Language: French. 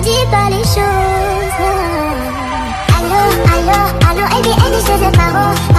dis pas les choses. Allô, allô, allô, et dis, je sais pas où.